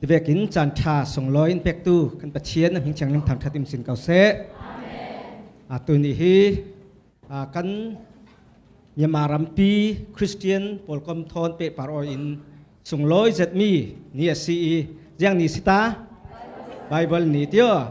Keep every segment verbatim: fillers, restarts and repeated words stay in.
ที่เวกินจันทาส่งลอยอินเปกตูกันประเชียนหิงเชียงลิงทำทัดติมสินเกาเสตัวนี้ฮีกันยามารัมปีคริสเตียนปอลคอมทอนเปปารอินส่งลอยเจ็ดมีนี่สียังนี่สิตาไบเบิลนี่เดียว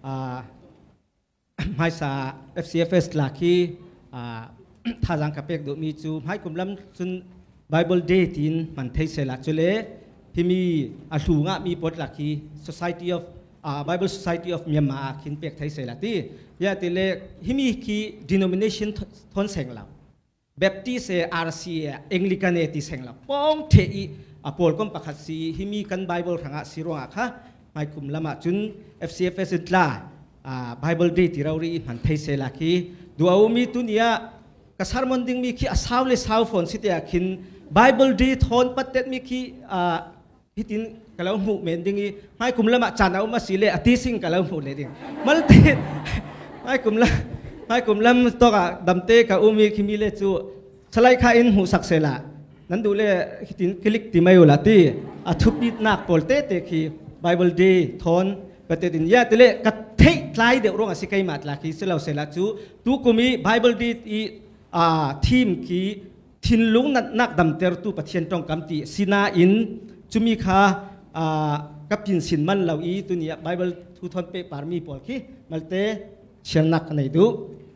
ไม่สา เอฟ ซี เอฟ เอส ลักกี้ท่าจังกับเปกดูมีจูให้กลุ่มล้ำซุนไบเบิลเดตินมันเทเสลักจุเลที่มีอาลูงะมีปอดลักกี้ Society of Bible Society of Myanmar คินเปกเทเสลักที่ยาติเลที่มีคี denomination ทนเสงเราแบบที่เสอาร์ซีเอ็งลิกันเนติเสงเราป้องเทอีอปอลก็ปักหัดสีที่มีกันไบเบิลทางอาศิรวงะค่ะให้กลุ่มล้ำจุน เอฟ ซี เอฟ เอส ตลาไบเบิลเดติเรารีมันเทเสลักที่ดูเอามีตุนียกษัตริย์มันดึงมีคีอาสาวเลสาวฝนสิเดียคินไบเบิลดีทอนปัตเตมีคีฮิตินกะลาหูเมนดึงอีให้คุมละมาจานเอามาสิเลอติสิงกะลาหูเลยดึงมันติให้คุมละให้คุมละมันตัวกะดำเตกะอุมีคิมีเลจูสไลข้าอินหูสักเซละนั้นดูเลฮิตินคลิกติไม่อยู่ละตีอัทุบิดนักโพลเตเตคีไบเบิลดีทอนปัตเตดินยาติเลกัดเทคลายเดือดร้อนสิกายมาตละคีสิเราเซละจูตูกุมีไบเบิลดีอีทีมคีทินลุงนักนักดำเตอร์ตูปัจเจียนตรงกำตีสินาอินจุมีค่ากับพินสินมันเหล่าอีตัวนี้ไบเบิลทูทอนเปปาร์มีปอลคีมัลเตเชียงนักในดู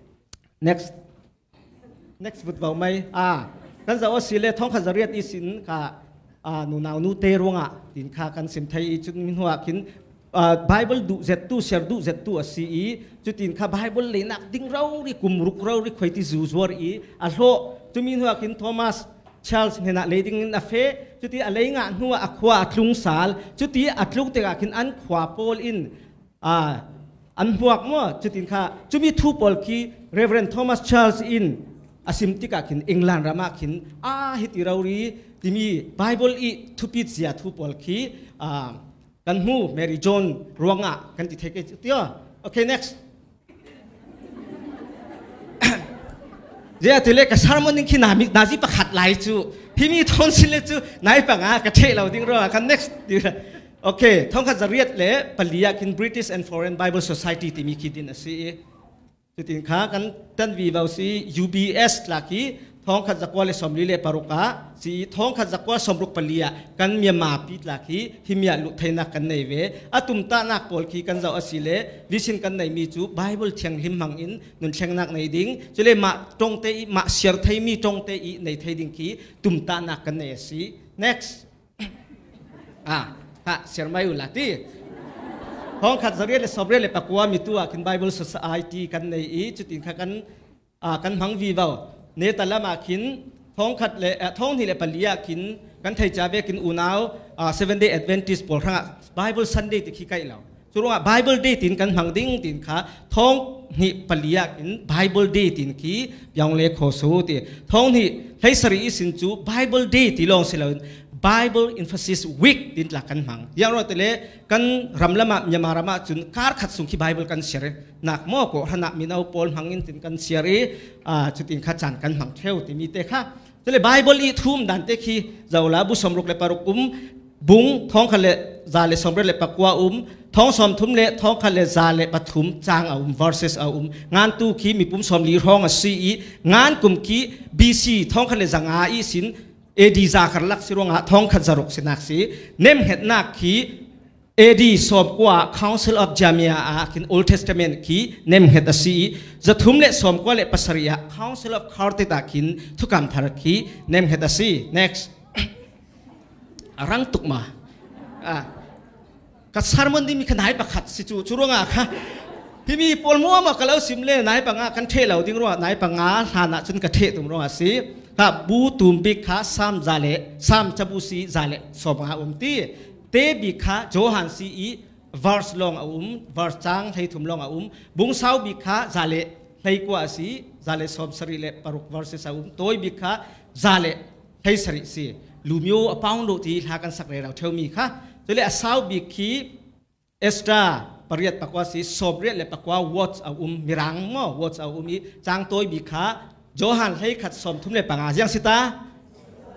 next next บุตรบอกไหมอ่ากันจะว่าสิเลท้องขจริยอีสินค่ะอ่าหนูนาวนูเตรงอ่ะดินค่ากันสิมไทยจุดมินหัวขินไบเบิลดูเจ็ดตู้เชร์ดูเจ็ดตู้สีอีจุดดินข้าไบเบิลเลยนักดิ้งเราดิกุมรุกเราดิคอยที่จูจวร์อีอัลโลจุดมินหัวขินโทมัสชาร์ลส์เห็นอะไรดิ้งนัฟเฟจุดที่อะไรงานหัวอัควาลุงสาลจุดที่อัดลุกเตะขินอันขวาโพลอินอ่าอันหัวมั่วจุดดินข้าจุดมีทูโพลคีเรเวรนโทมัสชาร์ลส์อินอาซิมติกาขินอังกฤษรามาขินอ่าฮิติเรารีที่มีไบเบิลอีทูปิดเสียทูโพลคีอ่ากันหูแมรี่จอนรวงอ่ะกันติดเทกเตียโอเค next เจ้าที่เล็กกับชาร์มอนิคินามินาจิประคัดไหลจูพี่มีทอนสิเลจูนายปังอ่ะกระเทเราดิ้งรอกัน next โอเคท้องขัดจะเรียดเล่ปลียากิน British and Foreign Bible Society ที่มีคิดินสิจุดที่ข้ากันตันวีวาวซี ยู บี เอส ลักกี้ท้องขัดจักรวาลสมฤทธิ์ปารุกาสีท้องขัดจักรวาลสมรุกปลียกันเมียมาปิดลักกี้หิมยาลุไทยนักกันในเวอตุมตานักโพลคีกันจะอสิเลวิชินกันในมีจูไบเบิลเชียงหิมมังอินนุนเชียงนักในดิ้งจุเลมาตรงเตอีมาเชียร์ไทยมีตรงเตอีในไทยดิ้งคีตุมตานักกันในสี next อ่ะฮะเชียร์ไม่อยู่ละที่ท้องขัดจะเรียกสอบเรียกปากว่ามีตัวกันไบเบิล Society กันในอีจุดที่ข้ากันอ่ากันหังวีวาวเนตละมาขินท้องขัดเลยท้องที่เลยปลียขินกันไทยจ่าเวกินอุณาวอ่า seven day Adventist ปอลครั้ง Bible Sunday ที่ขี้ไก่เราสุดว่า Bible Day ตินกันหังดิ้งตินขาท้องนี่ปลียขิน Bible Day ตินขี้ยังเล็กโคสูติท้องที่ให้สรีสินจู Bible Day ที่ลองเสลน Bible Emphasis Week ตินหลักกันหังยังเราแต่เล่กันรำละมายามารามาจุนการขัดสุงที่ Bible กันเสียหนักมอกก็ขณะมีนาปอลหังอินตินกันเสียรีจุดตินขัดจันกันหังเที่ยวที่มีเตะค่ะแต่เลย Bible อีทุ่มดันเตะขี้เจ้าลาบุสมรุกเลปารุกุมบุ้งท้องขัดเลซาเลสมรุกเลปากวาอุมท้องสมทุ่มเลท้องขัดเลซาเลปฐุมจางอาอุม verses อาอุมงานตู้ขี้มีปุ่มสมลีร้องอ่ะซีอีงานกลุ่มขี้ บี ซี ท้องขัดเลจังอาอีสินเอดีซาคาร์ลักสิรวงะท้องขัดจารุกสินักสีเนมเห็ดนักขีเอดีสอบกว่า Council of Jamia อาคิน Old Testament ขีเนมเห็ดสีจะทุ่มเละสอบกว่าเละปัสริยะ Council of Carthage คินทุกคำทาร์ขีเนมเห็ดสี next รังตุกมาอ่ะกัสารมันดีมีขนาดประคัดสิจูจุรวงะค่ะพี่มีปอลมัวมากแล้วสิมเล่นายปังอากันเทเหล่าดิ้งรัวนายปังอาฐานะจนกระเทตุมรัวสิครับบูตุมบิกาสามจาเลสามจับุสีจาเลสอบหาอุมตีเตบิกาโจฮันซีอี verse ลองอุม verse จางให้ถุมลองอุมบุงสาวบิกาจาเลให้กว่าสีจาเลสอบสรีเลปารุก verse อุมตัวบิกาจาเลให้สรีสีลูมิโอป้องดูที่หากันสักเรื่องเราเท่ามีค่ะตัวเลสาวบิกีเอสตราปริยัติปากว่าสีสอบเรียนเลปากว่า watch อุมมิรังมั้ง watch อุมอีจางตัวบิกาโจฮันให้ขัดสมทุ่มเลปังอายังสิตา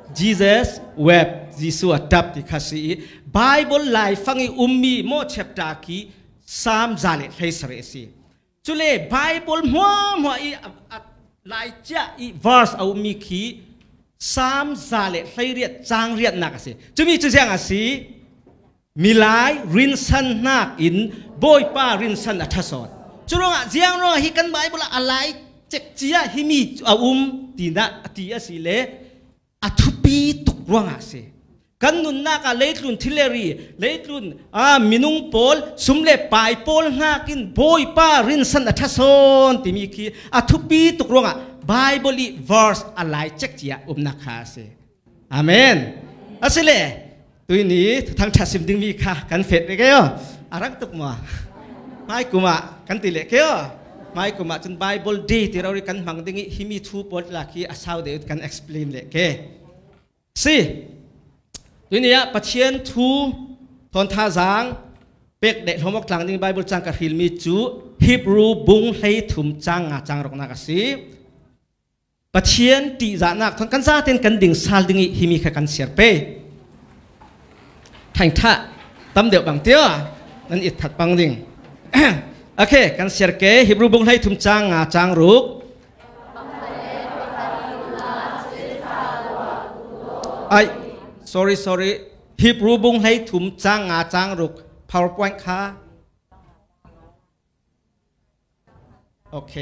Jesus wept ยิสุอัดับที่ข้าศึก Bible ไลฟ์ฟังอีอุมมีโมเชปตาคีสามจาเลให้สระสิจุเล Bible มัวมัวอีไลฟ์จ้าอี verse อุมมีคีสามจาเลให้เรียดจางเรียดนักสิจุมีจุเสียงสิมีหลายรินสันนักอินบอยป้ารินสันอัทสอดจุลงอ่ะเสียงร้องฮิกันไบเบิลอะไรเจ็กเจียฮิมีอุมตีน่ะตีอาศิเลอัทุปีตุกร้องอ่ะสิกันนุนนักเลตุนทิเลรีเลตุนอ่ามินุงโพลสุมเลปายโพลนักินบอยป้ารินสันอัทสอนที่มีคีอัทุปีตุกร้องอ่ะไบเบิล verse อะไรเจ็กเจียอุมนักฮาสิอาเมนอาศิเลตัวนี้ทางชัดสิมดึงมีค่ะกันเฟดเลยแกอ่ะอารักตุกมาไม่กุมากันติเล็กแกอ่ะไม่กุมาจนไบเบิลดีที่เราเรียกกันมังดึงฮิมีทูปอดลักที่อาสาวเดียวกัน explain เลยแกสิตัวนี้ปัจเจียนทูทอนท่าจางเป็กเด็กหัวมักหลังดึงไบเบิลจังกับฮิลมีจูฮิบรูบุงให้ถุมจังอ่ะจังรกนักสิปัจเจียนตีจานักทอนกันซาเต็นกันดึงซาลดึงฮิมีแค่กันเสียเป้ทางท่าตั้มเดียวบางเดียวนั่นอิดถัดบางดิ่งโอเคกันเสียเกย์ฮิบรูบุงให้ทุ่มจางงาจางรุกไอ sorry sorry ฮิบรูบุงให้ทุ่มจางงาจางรุก powerpoint ค่ะโอเค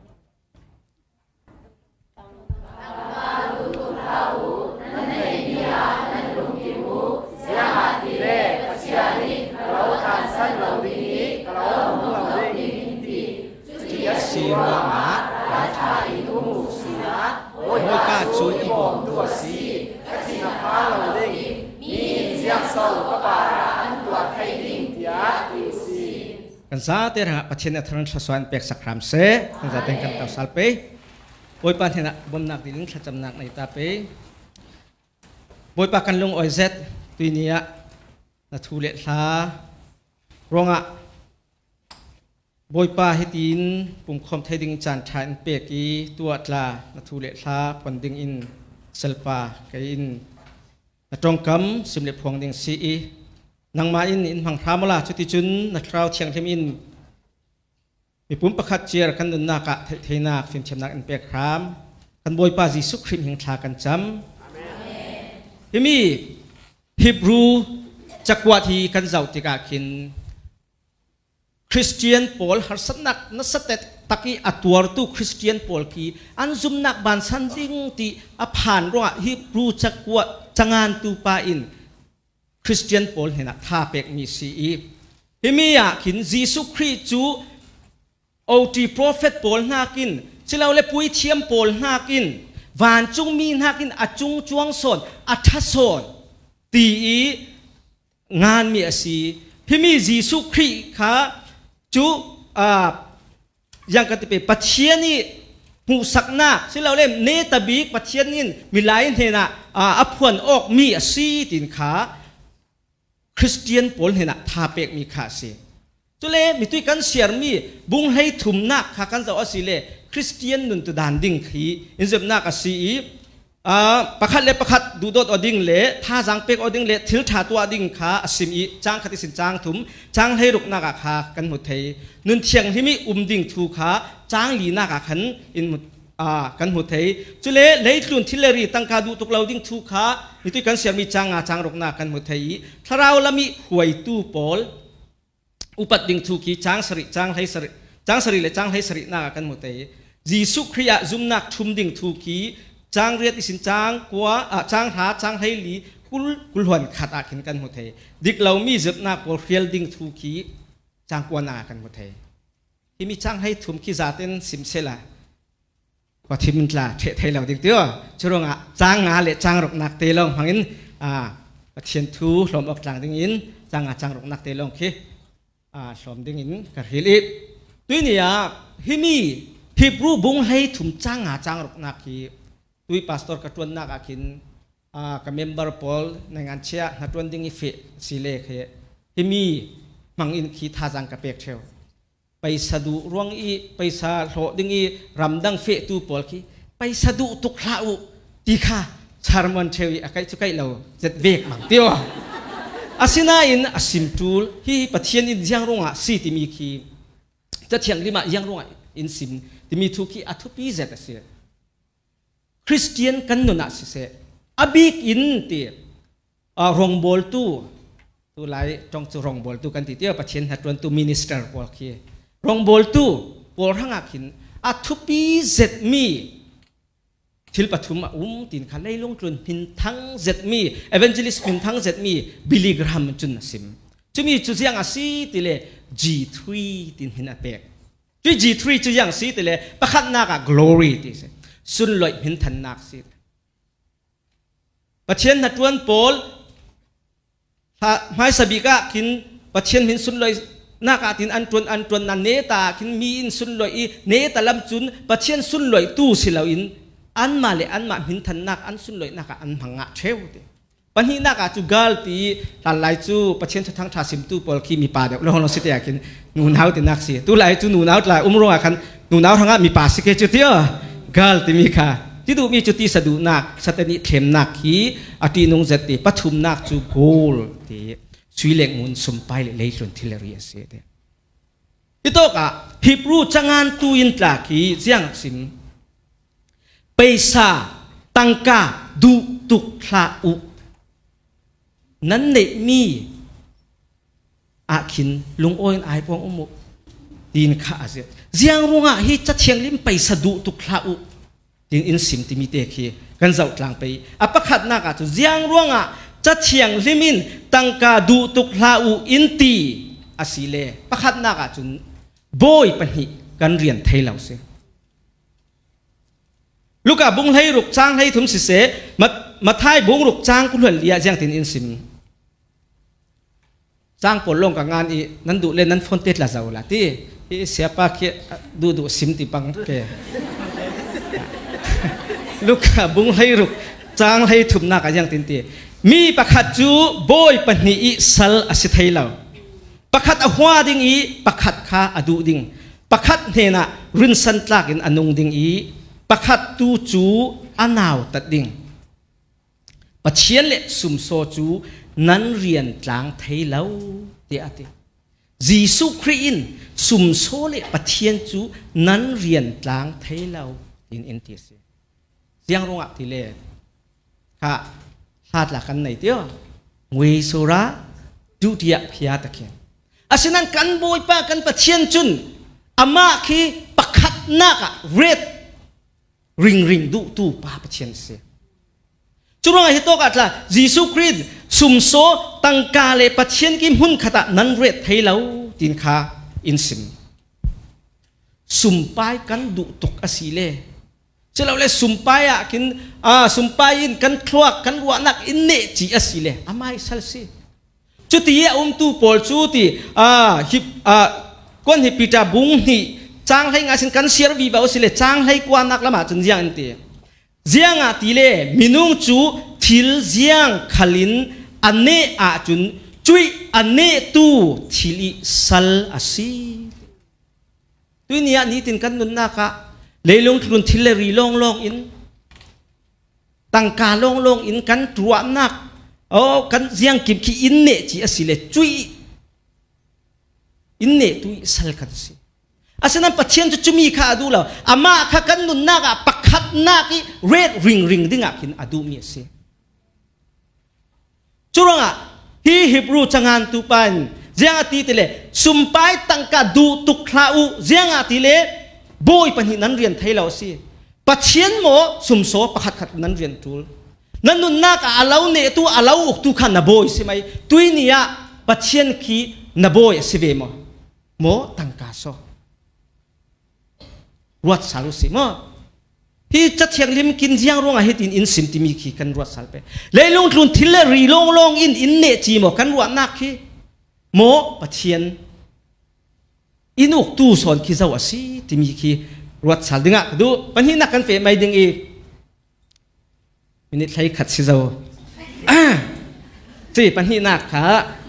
สีรัวหมาราชาอินุมุสีนะโอ้ยป้าจูอีบอกตัวสีถ้าสีน้ำพาเราได้มีเสียงเศร้าก็ป่าอันตัวไทยดิ่งเดียดิสีกันซาเตระปัจเจนทรันชสวนเปียกสักครามเสกันซาเต็งกันเต่าสัลเปย์โอยป้าเห็นนะบ่มนักดิลิงขจำนักในตาเปย์โอยป้ากันลงออยเซตตัวนี้นัทูเลลารองอ่ะบอยป้าให้ดินปุ่มคอมไทยดิงจานทานเปียกีตัวตลานัทูเลทาปนดิงอินเซลปาไกอินนัตรงกำสิมเลพวงดิงซีอีนังมาอินอินหังพรามลาชุติจุนนัทราวเชียงเทมินมีปุ่มประคัดเจียร์กันดุนนักเทนักฟิมเชมนักอินเปียครามกันบอยป้าจีสุคริมหิงทากันจำที่มีฮิบรูจักรวาทีกันเจ้าติกาคินคริสเตียนพอลฮาร์สนักนัสเตตะกี้อัตวร์ตุคริสเตียนพอลกีอันซุมนักบันสันดิงที่อผ่านว่าฮิบรูจักวะจังานตูปาอินคริสเตียนพอลเห็นท่าเป็กมีซีอีฮิมียาขินจีสุคริจูโอทีโปรเฟตพอลนากินเชลาเลปุยเทียมพอลนากินวานจุงมีนากินอจุงจวงสนอัทสนตีงานมีอาศีฮิมีจีสุคริค่ะจูอ่ายังกันที่เป็นปัจเจียนี่หูสักหน้าซึ่งเราเล่มเนตบิกปัจเจียนี่มีหลายเห็นนะอ่าอภวนออกมีสีตินขาคริสเตียนปนเห็นนะทาเป็กมีขาเสียจุเล่มีตุยกันเสียมีบุงให้ถุมนักขากันจะว่าสิเล่คริสเตียนนุนตุดานดิ่งขีอินเซมนักสีอ่าประคัดเล่ประคัดดูโดดอดิ่งเล่ท่าจางเป็กอดิ่งเล่ทิลถาตัวดิ่งขาสิมีจางคติสินจางถุมจางให้รุกนักขากันหมดเทนุนเชียงที่มีอุ้มดิ่งทูขาจางลีนักขันอินหมดอ่ากันหมดเทจุเล่เล่ลุนทิเลรีตั้งกาดูตุกเราดิ่งทูขามีตุยกันเสียมีจางอาจางรุกนักกันหมดเทถ้าเราละมีหวยตู้ปอลอุปัตดิ่งทูขีจางสริจางให้สริจางสริและจางให้สรินักกันหมดเทจีสุคริยะจุมนักชุมดิ่งทูขีจางเรียติสินจางกว่าจางหาจางให้ลีกุลกุลหวนขัดอากินกันหมดเทดิกเรามีจุดนักโปรเฟียลดิ้งทูขีจางกว่านากันหมดเทที่มีจางให้ถุมขีจาเต้นสิมเซล่าว่าที่มันละเทไทยเราดิกเดียวช่วงอ่ะจางงาเลจางรกนักเตลงพังอินอ่าเชียนทูหลอมออกจางดิ้งอินจางอ่ะจางรกนักเตลงคีอ่าหลอมดิ้งอินกับฮิลิตัวนี้อ่ะฮิมีฮิบรูบุงให้ถุมจางอ่ะจางรกนักคีตุยพาสตอร์กัตวันนักอากินอ่ากับเมมเบอร์พอลในงานเชียนัดวันดิ้งอีเฟสิเลกเฮที่มีมังอินขีท่าจังกับเปียกเชลไปสะดุร่วงอีไปสะโหดิ้งอีรำดังเฟตูพอลคีไปสะดุตุกลาอุตีค่ะชาร์มันเชวีอะไรชุกไอเราจะเวกมังเดียวอาศินาอินอาสิมตูลฮีปัจเจียนอินยังรงอ่ะสีที่มีคีจะเทียงริมายังรงอ่ะอินสิมที่มีทุกีอัตุปีเจตเสียคริสเตียนกันนุนักเสียอบิกอินตีอ่ารองบอลตูตัวไล่จงจะรองบอลตูกันที่เดียวปัจเจียนหัดวันตูมินิสเตอร์บอลคีรองบอลตูบอลทั้งอากินอัตุปีเจตมีทิลปฐุมอุ้มตินขันไล่ลงจนพินทั้งเจ็ดมีเอเวนเจลิสพินทั้งเจ็ดมีบิลลิกรัมจุนนัสิมจุมีจุดยังอาศัยติเล จี ทรี ตินหินอเปกจุ จี ทรี จุดยังอาศัยติเลประคัตนัก glory ติเสสุนลอยหินทันนักสิปัจเจียนนัดวันโพลถ้าไม่สบิกะกินปัจเจียนหินสุนลอยนักตินอันจวนอันจวนนันเนตากินมีอินสุนลอยอีเนตาลำจุนปัจเจียนสุนลอยตู้สิเหล่าอินอันมาเลยอันมาหินทันนักอันสุนลอยนักอันพังงะเชวเดปัญหานักจูกัลตีตันไลจูปัจเจียนทั้งทาสิมตูปอลคีมีป่าเดียวเราเราสิเดียกินนูนาวตินักสิตัวไลจูนูนาวไลอุ้มรองคันนูนาวทั้งมีป่าสิเกจุดเดียวกัลตีมีค่ะที่ดูมีจุดที่สะดุนักสตนิเทมนักขีอตินงเจติปัทุมนักจูโกลตีสุยเล็กมุนสมไปเลยเลยส่วนที่เราเรียนเสียเดที่โตกะฮิบรูจังานตูอินตราขีเจียงสิมเปซาตังกาดูตุกลาอุนั้นเนมีอาคินลุงโอยนไอพงอมุดินข้าเสียเจียงรงอ่ะฮิจัดเชียงลิมไปสะดุตุกลาอุดินอินสิมที่มีเตะขีกันเจ้ากลางไปอปะขัดนักอ่ะตุเจียงรงอ่ะจัดเชียงลิมินตังกาดูตุกลาอุอินตีอาศิเลปะขัดนักอ่ะจุนโบยปนิกันเรียนไทยเราเสียลูกอะบุ้งให้รุกจ้างให้ทุ่มสิเสมามาท้ายบุ้งรุกจ้างกุหลาบเลียเจียงตินอินสิมจ้างปนลงกับงานอีนั้นดูเล่นนั้นฟอนเตสละเจ้าละที่เสียปากเขียดูดูสิมติปังแกลูกอะบุ้งให้รุกจ้างให้ทุ่มนักเจียงตินตีมีประคัดจูโบยปนีอีสัลอสิไทยเราประคัดอหัวดิ่งอีประคัดข้าอดูดิ่งประคัดเฮน่ะรินสันตลากินอนุงดิ่งอีประคัดตูจูอันาวตัดดิ่งปัจเจียนเละสุมโซจูนั้นเรียนกลางไทยแล้วเดียติจีสุครีนสุมโซเละปัจเจียนจูนั้นเรียนกลางไทยแล้วอินเอ็นทีเสียงรงอ่ะที่เล่ค่ะหาดหลักกันไหนเดียวเวสุระดูเดียพยาตะเคียนอาศัยนั้นกันโบยป้ากันปัจเจียนจุนอามาคีประคัดนักอะเรดริงริงดูตูป้าปัจเจียนเสียจุดนั้นที่โตกัดละยิสุคริสสุมโซตังกาเลปัจเจียนกิมหุ่นขตะนั้นเรดไทยเราตินคาอินสิมสุมไปกันดูตุกอาศิเลเจ้าเราเลยสุมไปอะกินอ่าสุมไปอินกันคลวกกันวัวนักอินเนจีอาศิเลอาไม่สัลซีจุดที่อุ้มตูปอลจุดที่อ่าฮิปอ่าก้นฮิปิตาบุงฮีจ้างให้งานสินกันเสียร์วีบเอาสิเลจ้างให้กว่านักละมาจนเจียงตีเจียงอ่ะตีเลมินุงจูทิลเจียงขลินอันเนอาจุนจุยอันเนตูทิลิสัลอาซีตุยเนี่ยนี่ตินกันนุนนักะเลยลงทุนทิลเลรีลงลงอินตั้งกาลงลงอินกันตัวนักโอ้กันเสียงกิบขี้อินเนจีอาศิเลจุยอินเนตุยสัลกันสิอาศัยนั้นปัจเจียนจะจุมีข้าดูแล้วอามาข้ากันนุนนักอะปักขัดนักอีเรดริงริงดิ่งอะกินอดูมีเสียจุรงอะฮีฮิบรูจังงานตุปันเจียงอาทิตย์เลสุมไปตั้งกาดูตุกลาอูเจียงอาทิตย์เลโบยปัญหานั้นเรียนไทยเราสิปัจเจียนโมสุมโซปักขัดขัดนั้นเรียนทูลนั่นนุนนักอาเลาเนตัวอาเลาอุกตุขันนบอยใช่ไหมตุยนี่อะปัจเจียนคีนบอยสิเวโมโมตั้งกาโซรวดสารุสิโมที่จัดเชียงลิมกินเจียงรงอาเหตุอินสิมติมีขีกันรวดสาลไปเลยลงทุนทิลเลรีลงลงอินอินเนจีโมกันรวดนักขีโมปัจเจียนอินุกตูสอนขีเจ้าสิติมีขีรวดสาลดึงอ่ะดูปัญหานักกันเฟไม่ดึงอีมินิใช้ขัดสิเจ้าจีปัญหานักค่ะ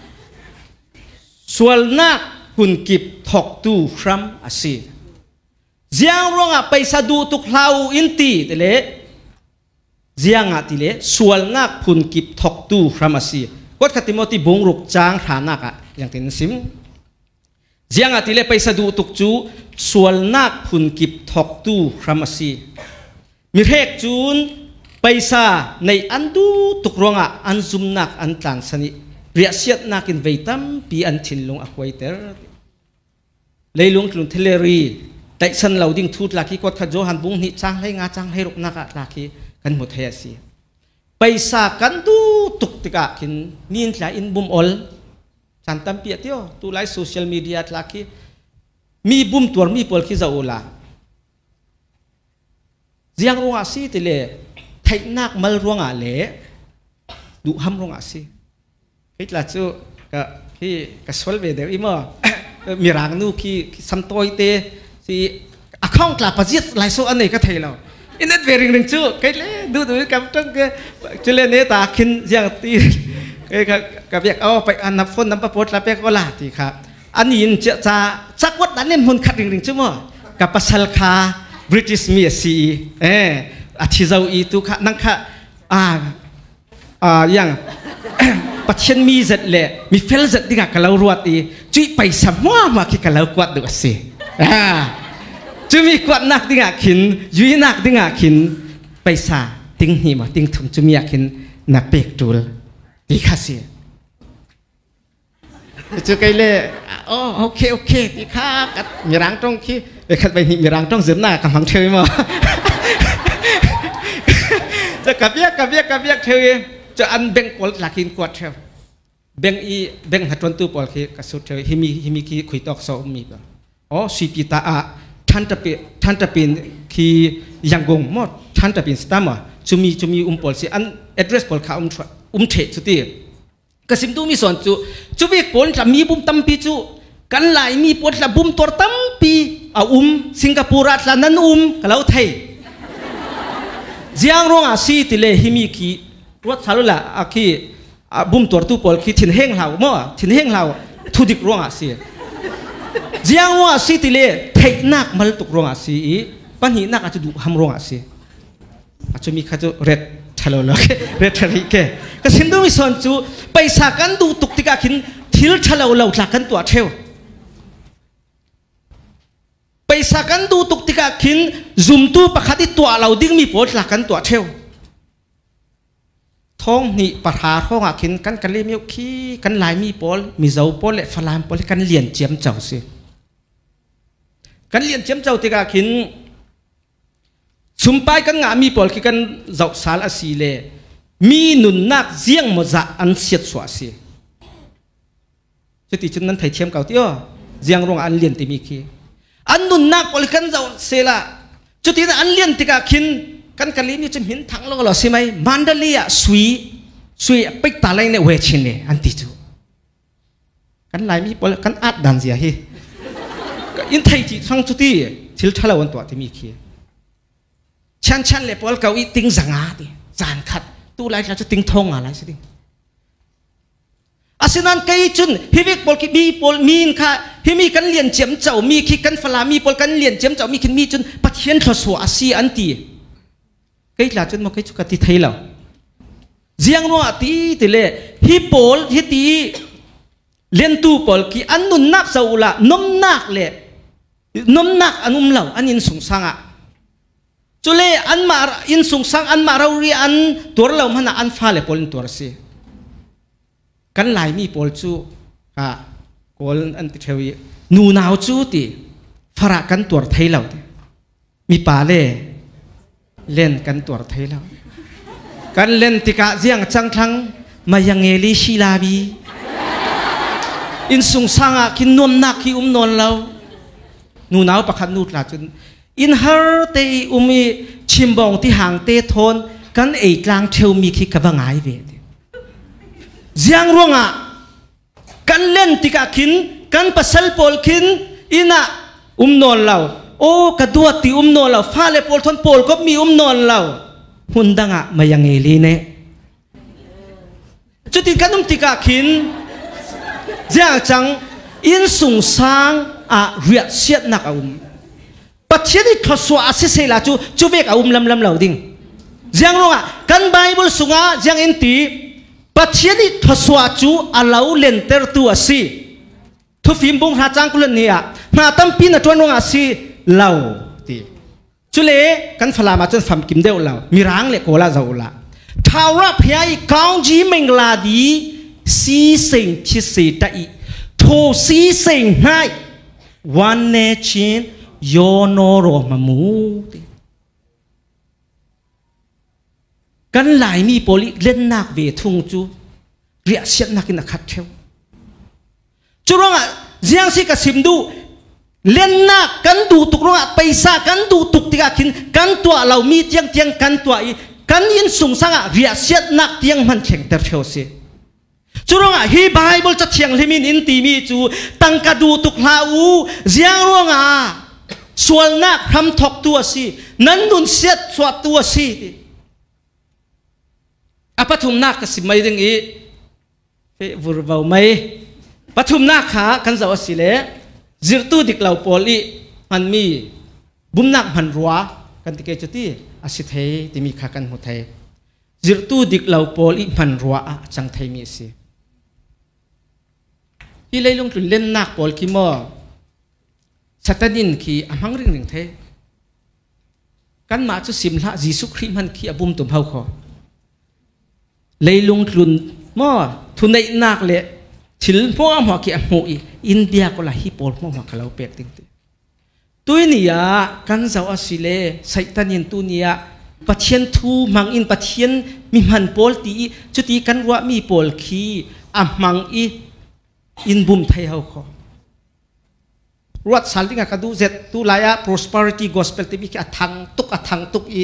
ส่วนนักหุ่นกิบถกตูครัมอาศิเจียงรงอ่ะไปสะดูตุกลาวอินตีแต่เละเจียงอ่ะทีเล่ส่วนนักพุนกิบทอกตูพระมาสีวัดคติมติบงรุกจางฐานักอ่ะอย่างที่นั่นสิมเจียงอ่ะทีเล่ไปสะดุตุกจูส่วนนักพุนกิบทอกตูพระมาสีมีเรกจูนไปซาในอันดูตุกรองอ่ะอันซุมนักอันตันสนิเรียเสียดนักอินเวตัมปีอันทินลงอควายเตอร์เลยลงกลุ่มเทเลรีแต่ฉันเราดิ้งทูดลักกี้กดขจหันบุงนี่จ้างให้งาจ้างให้รกนักลักกี้กันหมดเฮียสิไปสากันดูตุกติกะกินมีนหลายอินบุมอลจันตัมเปียเตียวตัวไลฟ์โซเชียลมีเดียลักกี้มีบุมตัวมีปอลคิซาโอลาเจียงรวงอาศีติเล่ไทยนักมัลรวงอาเล่ดูห้ำรวงอาศีคิดละจูก็ที่ก็สวลเวเดียวอีมั่วมีรางนูคีสัมโตยเตสิอ่ะข้องกลับปัจจิตหลายโซอันไหนก็เทเราอินเดียเวริงริงจูก็เลยดูดูกับจังก็จุเลเนตาคินยังตีก็กับอยากเอาไปอันนับฝนนับประพดแล้วไปก็ลาทีครับอันนี้จะจะจักวัดนั้นเนี่ยมันขัดริงริงจูมั่วกับปัสสาวะบริติชมีสีเอออาทิตย์เจ้าอีตุค่ะนั่งค่ะอ่าอ่าอย่างปัจจัยมีจัดเลยมีเฟลจัดที่กับเรารวดอีจุยไปสมว่ามาคิดกับเรากวาดดูสิอ่าจุยมีกวาดนักที่กับขินจุยนักที่กับขินไปซาติ้งหิมะติ้งทุ่มจุยมีขินนับเป็กจูลที่ข้าเสียจุยกันเลยอ๋อโอเคโอเคที่ข้ากัดมีรังตรงขี้ไปขัดไปมีรังตรงเสือหน้ากับหังเชยมั้งจะกับเบี้ยกับเบี้ยกับเบี้ยเชยจะอันเบ่งปอลหลักกินกวาดเชยเบ่งอีเบ่งหัดวันตู้ปอลขี้กับสุดเชยฮิมีฮิมีขี้ขุยตอกโซมีป่ะอ๋อสีปีตาอ่ะท่านจะเป็นท่านจะเป็นขี้ยังกงหมดท่านจะเป็นสตาร์มจุมีจุมีอุ้มปอลสิอันแอดเดรสปอลเขาอุ้มอุ้มเทสุดที่กสิมตูมีส่วนจูจูมีปอลจะมีบุ้มตั้มปีจูกันไหลมีปอลจะบุ้มตัวตั้มปีอ่ะอุ้มสิงคโปร์รัฐละนั้นอุ้มกับเราไทยเจียงรองอาศีติเลฮิมีขี้รถสารุละอาคีบุ้มตัวตู้ปอลขี้ถิ่นเฮงเหล่ามั่วถิ่นเฮงเหล่าทุดิกรองอาศีเจียงรองอาศีติเลเทนักมาลุกรองอาศีปัญหานักอาจจะดูห้ามรองอาศีอาจจะมีข้าจะเร็ดทะเลาะเลยเร็ดทะเลแกก็สินดูมีส่วนจูไปสักกันดูตุกติกาขินทิลทะเลาะเราหลักกันตัวเทวไปสักกันดูตุกติกาขินซุ่มตู้ประคัติตัวเราดิ้งมีโพสหลักกันตัวเทวท้องนี่ปะทาท้องอาขินกันกันเลี้ยงขี้กันหลายมีโพลมีเจ้าโพลและฟลามโพลกันเลี้ยงเจียมเจ้าสิกันเลี้ยงเจียมเจ้าติกาขินสุมไปกันงามีโพลขี้กันเจ้าสารอาศีเลมีหนุนนักเจียงมจะอันเสียดสวสิจุดที่จุดนั้นไทยเทียมเก่าที่อ๋อเจียงรองอันเลี้ยงติมีขี้อันนุนนักโพลกันเจ้าเสละจุดที่นั้นอันเลี้ยงติกาขินกันกันลีนี่จะเห็นทั้งโลกเราใช่ไหมมันเดลีอะสวยสวยไปตาเลยเนี่ยเวชินเนี่ยอันที่จูกันไหลมีปอลกันอัดดันเสียฮีอินไทยจีทั้งจุดที่ทิลทะเลวันตัวที่มีขี้ฉันฉันเลยปอลเกาอีติงสังอาดิจานขัดตู้ไรเราจะติงทองอะไรสิดิอาศัยนั้นใครจุนฮิวิกปอลกิบีปอลมีนค่ะฮิมีกันเลียนเจียมเจ้ามีขี้กันฟลามีปอลกันเลียนเจียมเจ้ามีขี้มีจุนปัจเจียนทศวรรษสี่อันตีใครหลาจนมาใครจุกติไทยเราเจียงนัวตีติเลฮิปอลฮิตีเลียนตูปอลกีอันนุนนักเจ้าละนมนักเลยนมนักอันนุ่มเหล่าอันยินสงสังอ่ะจุเลอันมาอินสงสังอันมาเราเรียนตัวเรามันอันฟ้าเลยปอลตัวสิกันหลายมีปอลจูอ่ะกอลอันติเทวีนูนาวจูตีฟาระกันตัวไทยเรามีป่าเล่เล่นกันตัวไทยแล้วกันเล่นติกะเจียงจังทังมายังเอลิชิลาบีอินสุงสังอ่ะกินนวมนักที่อุ้มนอนเรานูนาวประคันนูดลาจนอินฮาร์เตอุมีชิมบองที่ห่างเตทนกันเอกลางเทวมีขี้กระบังไอเวดเจียงร่วงอ่ะกันเล่นติกะกินกันปัสสาวะปอลกินอินะอุ้มนอนเราโอ้กระดวดตีอุ้มนอนเราฟ้าเลยปอลทนปอลก็มีอุ้มนอนเราหุ่นดังอ่ะมายังเอลีเน่จุดที่กันอุ้มติกาขินเจ้าจังอินสุงสังอ่ะเรียดเสียดนักอุ้มปัจเจกทศวรรษเสียละจูจูเวกอุ้มลำลำเหล่าดิ่งยังรู้อ่ะกันไบเบิลสุงายังอินตีปัจเจียนทศวรรษจูอาลาวเลนเตอร์ตัวสิทุฟิมบุงหาจังกุลเนี่ยมาตั้มปีนจวนงอาสิเหล่าตีจุเลกันฟลามาจนฟัมกิมเดียวเหล่ามีร่างเล็กโกลาเจ้าละท้าวรับพยายกางจีเมงลาดีสีเสิงที่สีตาอีโทสีเสิงให้วันเนชินโยโนโรมามูกันหลายมีโปลิเล่นนักเวทุงจูเรียเสียนักนักขัดเทวจุรงอ่ะเจียงสิกสิมดูเล่นนักกันดูตุกรงอ่ะไปซากันดูตุกติกาคินกันตัวเรามีเตียงเตียงกันตัวอีกันยินสูงสังอ่ะเรียเสียนักเตียงมันเข่งเตอร์เทวสิจุรงอ่ะฮีไบเบิลจะเทียงลิมินอินตีมีจูตั้งกระดูตุกลาอูเจียงรวงอ่ะส่วนนักทำทอกตัวสินั้นดุนเสียสวดตัวสิอปฐุมนาคสิไม่ดึงอีเฟวร์บาวไม่ปฐุมนาคขากันจะว่าสิเลจิรตูดิกเหล่าปอลีมันมีบุญนักมันรัวกันติเกจุตีอาศิเทที่มีขากันหัวไทยจิรตูดิกเหล่าปอลีมันรัวจังไทยมีสิที่เลยลงทุนเล่นนักปอลคิมอสัตดินขีอมังริงหนึ่งเทกันมาจุสิมละจิสุครีมันขีอบุมตุ่มเผาคอเลยลงทุนมั่วทุนในนักเละถิลมั่วหัวกี่หัวอีอินเดียก็ละฮิปโปลมั่วหัวเขาเราเป็ดติงติตัวนี้อ่ะกันจะว่าสิเลไซตันินตัวนี้อ่ะปัจเจียนทูมังอินปัจเจียนมีมันโปลตีจุดที่กันว่ามีโปลขีอ่ะมังอีอินบุมไทยเขาขอรวดสารที่งากระดูเจ็ดตัวลายะ prosperity gospel ที่มีแค่ทางตุกอ่ะทางตุกอี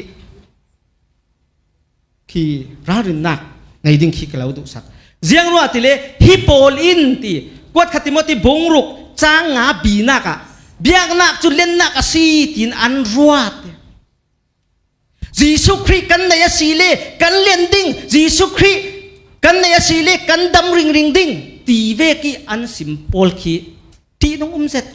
ขีร้ารินนักในดิ่งขีกล่าวดุสักเจียงรัวติเลฮิโปลินตีกวดขัติมติบงรุกจางงาบีนักอะเบียงนักจุเล่นนักสีตินอันรัวติจีสุครีกันในสีเลกันเล่นดิ่งจีสุครีกันในสีเลกันดำริงริงดิ่งตีเวกีอันสิมโพลขีตีน้องอุ้มเสร็จ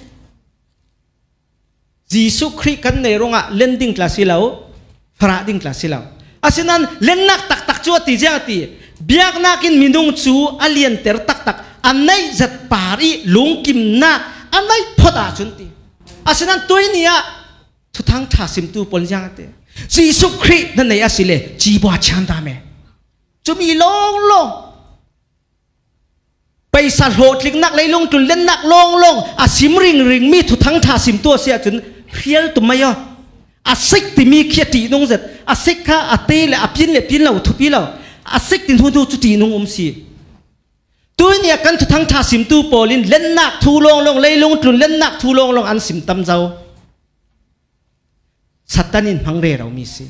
จีสุครีกันในโรงอะเล่นดิ่งคลาสิเลาพระดิ่งคลาสิเลาอาศัยนั้นเล่นนักตักตักชัวตีเจ้าตีเบียกนักินมินุงจูอเลียนเตอร์ตักตักอันไหนจัดปารีลุงกิมนักอันไหนพอดาจุนตีอาศัยนั้นตัวนี้อ่ะทุกทางท่าสิมตูปนยังตีจีสุครีนั่นในอาศัยเลยจีบวชันดาเมจะมีลงลงไปสัตว์โหดลิงนักเลยลงจุนเล่นนักลงลงอาศิมริงริงมีทุกทางท่าสิมตัวเสียจนเพี้ยนตัวไม่ย่ออาศิกที่มีเขียตีนงเสร็จอาศิกข้าอาเตเลอาพินเลพินเราทุพีเราอาศิกตินทุนทุจุตีนงอมสีตัวเนี่ยกันทุกทั้งท่าสิมตูโปลินเล่นนักทูลงลงเลยลงทุนเล่นนักทูลงลงอันสิมตำเจ้าสัตตานินพังเรเรามีสิ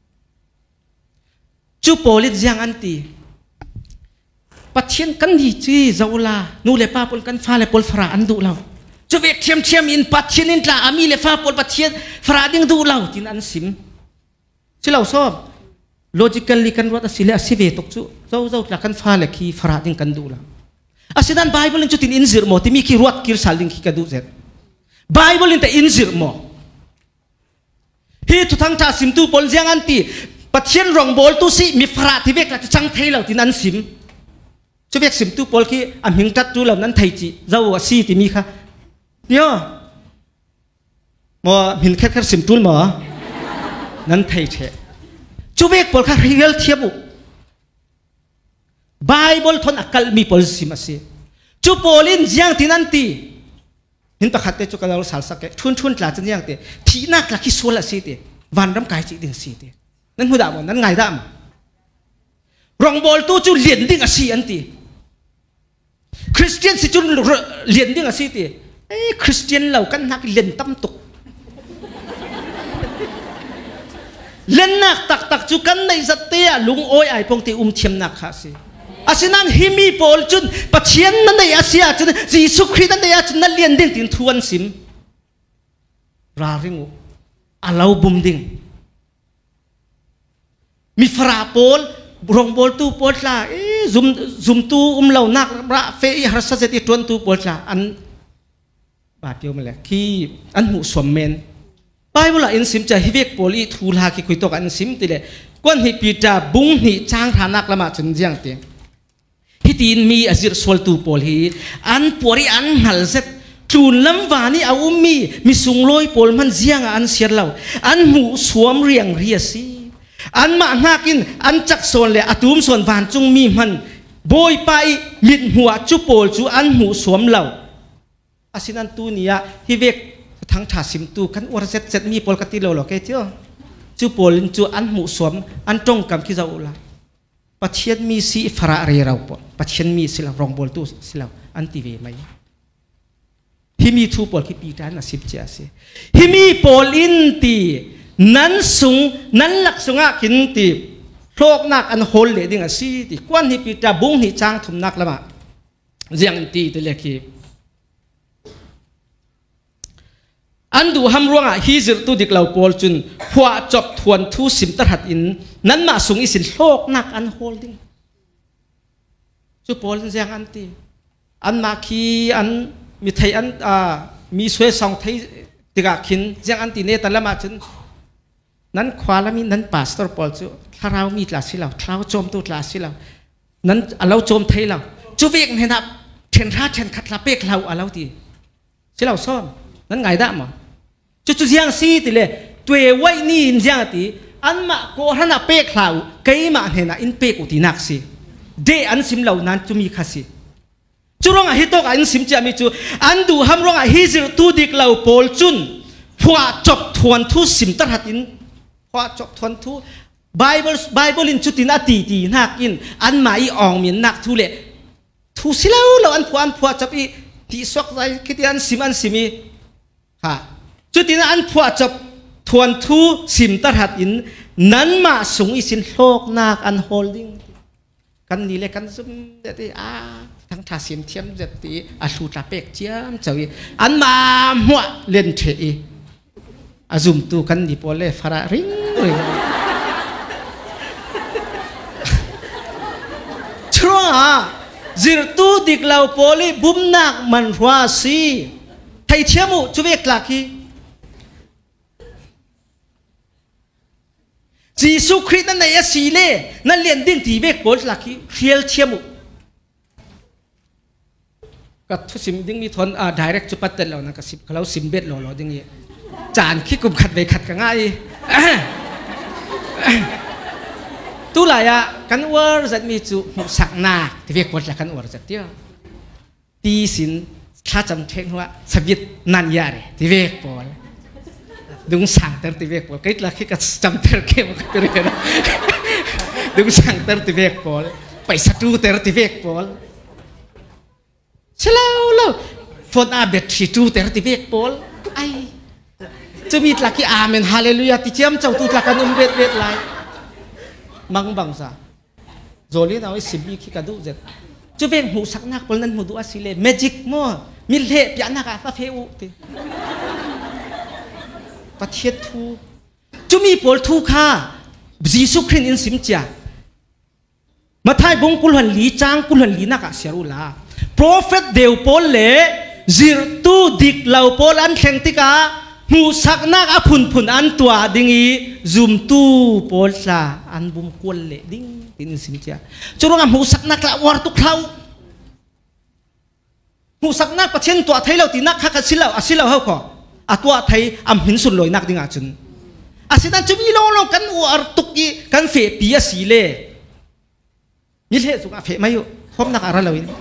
จูโปลินยังอันตีปัจเจียนกันดีจีเจ้าลานูเลป้าปนกันฟ้าเลปนฟราอันดูเราจะเวกเทียมเทียมอินปัจเจียนอินตราอามีเลฟ้าปนปัจเจียนฟราดิ้งดูเราจินอันสิมที่เราชอบโลจิคัลลีกันว่าสิเลสิเวตกจูเจ้าเจ้าหลักกันฟ้าเลคีฟราดิ้งกันดูเราอาศัยนั้นไบเบิลจุดอินซิร์โมที่มีคีรวดคีร์สัลดิ้งคีกันดูเสร็จไบเบิลอินแต่อินซิร์โมฮีทุกทั้งท่าสิมตูปนยังอันตีปัจเจียนรองบอลตุสิมีฟราที่เวกหลักจังเทเราจินอันสิมจะเวกสิมตูปอลคีอันหิงจัดจูเหล่านั้นไทยจีเจ้าว่าซีที่มีค่ะเดี๋ยวมอหินแค่แค่สิมตูลมอนั้นไทยเทจูเวกปอลค่ะเรียลเทียบุไบเบิลทนอักลมีปอลสิมาซีจูปอลินยังที่นั่นตีหินประคัตเตจูกันเราสารสักแกชุนชุนหลาจันยังเตที่นักหลักที่ส่วนละซีเตวันรำกายจีดิ่งซีเตนั้นหัวดามนั้นไงดามรองบอลตู้จูเลียนดิ่งอาซีอันตีคริสเตียนสิจูเลียนดิ่งอาซีเตเอ้คริสเตียนเรากันนักเลียนตั้มตุกเล่นนักตักตักจูกันในสเตียลุงโอยไอพงตีอุ้มเทียมนักข้าสิอาศัยนั้นฮิมีโพลจุนปัจเจียนนั่นในอาเซียจุนจีสุครีนั่นในอาจุนนั่นเลียนดิ่งถึงทวนสิมราริงูอาลาวบุมดิ่งมีฟราโพลรองโพลตูโพลละเอ๊ซุมซุมตูอุ้มเหล่านักระเฟยฮัสซัสติทวนตูโพลละอันบาดเดียวมาเลยขี้อันหูสวมเมนไปเวลาอินสิมจะฮิเวกโพลีทูลาคิคุยตกันสิมติเลยก้อนฮิปีจาบุ้งหิจางฐานักละมาจนเจียงเตียงฮิตีนมีอจิรสวลตูโพลีอันปวริอันหัลเซตจูนลำวานี่เอาอุ้มมีมีสุงลอยโพลมันเจียงอันเสียเราอันหูสวมเรียงเรียสีอันมาหากินอันจักส่วนเลยอตุมส่วนวานจงมีมันโบยไปมิดหัวจุโพลจูอันหูสวมเราอาศินันตูนี่ฮิเวกทั้งถาสิมตูกันอวรเซตเซตมีโพลกติโลหรอแกเจ้าจูโพลจูอันหูสวมอันตรงกับที่เราละปัจเจียนมีสีฟราเรียเราปะปัจเจียนมีสิลารองโพลตูสิลาอันตีเวไหมฮิมีทูโพลคิปีกันนะสิบเจ้าสิฮิมีโพลอินตีนั้นสูงนั้นหลักสูงอ่ะกินตีโลกนักอันโฮลเลยดิ้งอ่ะสิตีกวนฮิปีตาบุ้งฮิจางทุมนักละมาเจียงตีตัวเล็กฮีอันดูฮัมรวงอ่ะฮิจิรตุดิกเหล่าโพลจุนหัวจบทวนทูสิมตรัดอินนั้นมาสูงอิสินโลกนักอันโฮลดิ้งจูโพลเจียงอันตีอันมาคีอันมีไทยอันอ่ามีสวยสองไทยติกาขินเจียงอันตีเนตันละมาจนนั้นขวาละมีนั้นปาสตอร์โพลจูถ้าเรามีลาสิเราถ้าเราโจมตัวลาสิเรานั้นเราโจมไทยเราจูเวกเห็นครับเช่นราเช่นขัดลาเปกเราเราตีสิเราซ้อมนั้นไงได้มั้งจุดจุดยังซีติเลยตัวไว้นี่ยังตีอันมาโกหันเปกเราเกี่ยมาเห็นนะอินเปกอุตินักสิเดอันสิมเหล่านั้นจะมีข้าสิจุรงอ่ะฮิตกอันสิมจะมีจูอันดูฮัมรงอ่ะฮิจิรตูดิกเหล่าโพลจุนพวกจบทวนทุสิมตรัดอินพวกจบทวนทุไบเบิลไบเบิลอินจุตินาตีตีนักอินอันมาอีอองมีนักทุเลทุสิเลาเราอันพวกอันพวกจับอีที่สกใจคิดอันสิมอันสิมีฮะจุดนั้นอันพวกจะทวนทูสิมตรัดอินนั้นมาสูงอิสินโลกนักอันโฮลดิ้งกันนี่เลยกันซุ่มเด็ดอ่าทั้งทาสิมเทียมเด็ดตีอาชูตาเป็กเจียมเจ้าอีอันมาหัวเล่นเทอีอาซุ่มตูกันนี่พอเลยฟาราริงเลยชัวร์จิรตูดิกเหล่าโพลีบุมนักมันรัวซีไทยเทียมุจุเวกลักฮีจีสุคริสต์นั่นในอาศีเล่นั่นเลียนดิ้งตีเวกโพลลักฮีเรียลเทียมุก็ทุสิมดิ้งมีทนอ่า direct จุปัตเตลเรานะก็สิบเขาสิมเบ็ดเราเราดิ้งยี่จานขี้กุบขัดไปขัดกันง่ายตู้ไหลอ่ะกันวอร์จะมีจุสักนาที่เวกโพลกันวอร์จะเที่ยวตีสินถ้าจำเทงว่าสวิตนันยาเลยที่เวกโพลดุงสั่งเตอร์ที่เวกโพลก็อีกแล้วที่ก็จำเตอร์เกี่ยวกับตัวเองดุงสั่งเตอร์ที่เวกโพลไปสตูเตอร์ที่เวกโพลเชลล์แล้วฟอนอาเบตชิตูเตอร์ที่เวกโพลไอจะมีหลักที่อาเมนฮาเลลูยาที่เจียมเจ้าตุลากันอุมเบตเบตไลมังบังซาโจลีนเอาไว้สิบีขี้กระดูเจ็ดจะเวงหูสักนักพลนั้นหูดูอาศิเลเมจิกมั่วมิลเล่ยานักอาฟาเฟอุติประเทศทูจะมีพลทูค่าจีสุครินอินสิมจ่ามาไทยบงกุลหันลีจางกุลหันลีนักอาเสียรุลาโปรเฟตเดวพลเล่จิรตูดิกเหล่าพลอันแข่งติกาหูสักนักอภุนผุนอันตัวดิ้งอีซุมตูโพลซาอันบุมควรเละดิ้งตินสิมเจ้าจุรงอ่ะหูสักนักละวาร์ตุกเขาหูสักนักประเทศตัวไทยเราตีนักฮักสิเราอาศิเราเขาขออ่ะตัวไทยอ่ำหินสุดลอยนักดิ้งอาจุนอาศินั้นจะมีโลโลกันวาร์ตุกีกันเฟปียสีเล่มิเล่สุกอ่ะเฟไม่อยู่พบนักอะไรเราอิน